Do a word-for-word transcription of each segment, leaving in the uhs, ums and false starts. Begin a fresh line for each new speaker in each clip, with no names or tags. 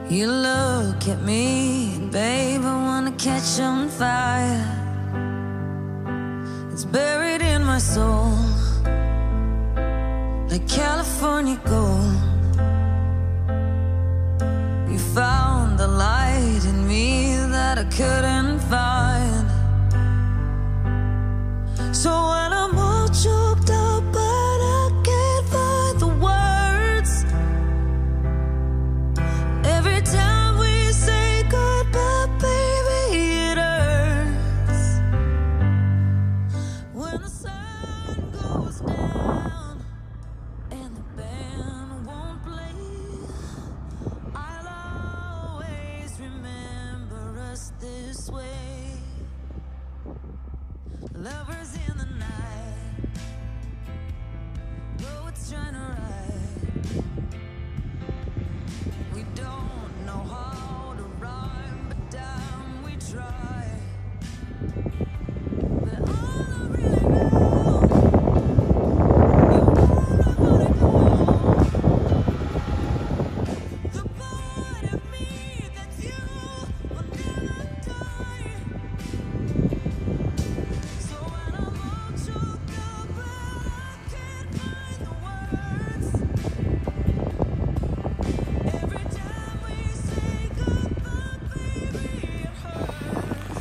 You look at me, babe, I wanna catch on fire. It's buried in my soul, like California gold. You found the light in me that I couldn't find. So when I'm all choked up but I can't find the words, every time we say goodbye, baby, it hurts. When the sun goes down and the band won't play, I'll always remember us this way. Lovers in the night, poets trying to write. We don't know how to rhyme, but damn, we try. But all I really know, you wanna wanna go. The part of me that's you will never die. So when I'm all choked up but I can't find the words, every time we say goodbye, baby, it hurts.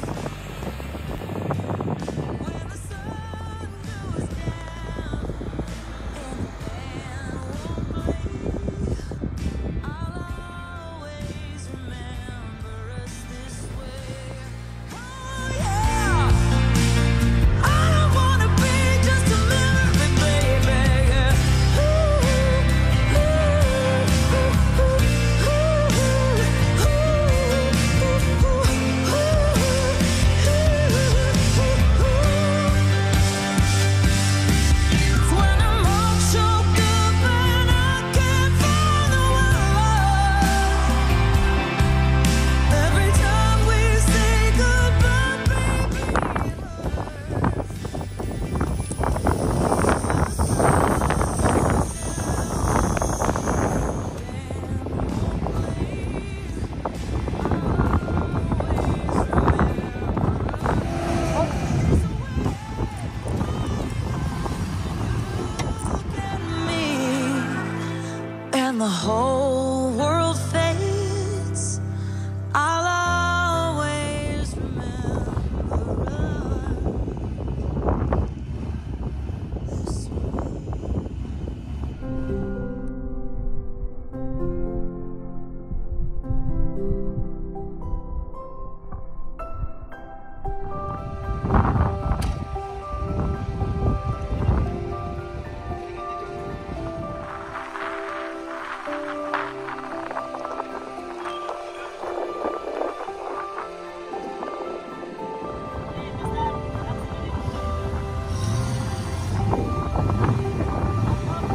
When the sun goes down and the band won't play, I'll always remember us this way. Oh yeah, I don't wanna be just a memory, baby. Ooh, ooh, ooh, ooh, It's when I'm all choked up and I can't find the words. Every time we say goodbye, baby, it hurts. And the whole world fades, I'll always remember us this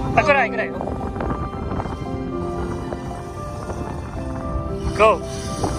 Go.